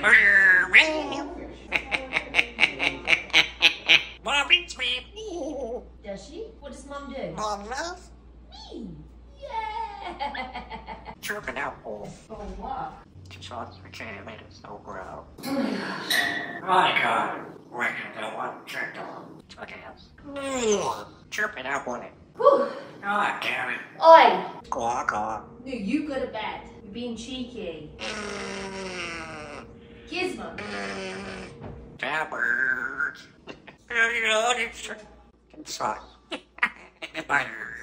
Mom eats me. Does she? What does Mum do? Mom loves Me. Yeah. chirping apple. Oh, what? Just wants to jam it so grow. Oh my gosh. Monica, where can the one checked on? Chirping apple. Whew. God damn it. Oi. Quack, quack. No, you go to bed. You're being cheeky. Gizmo. Jabbers. I'm sorry. Bye.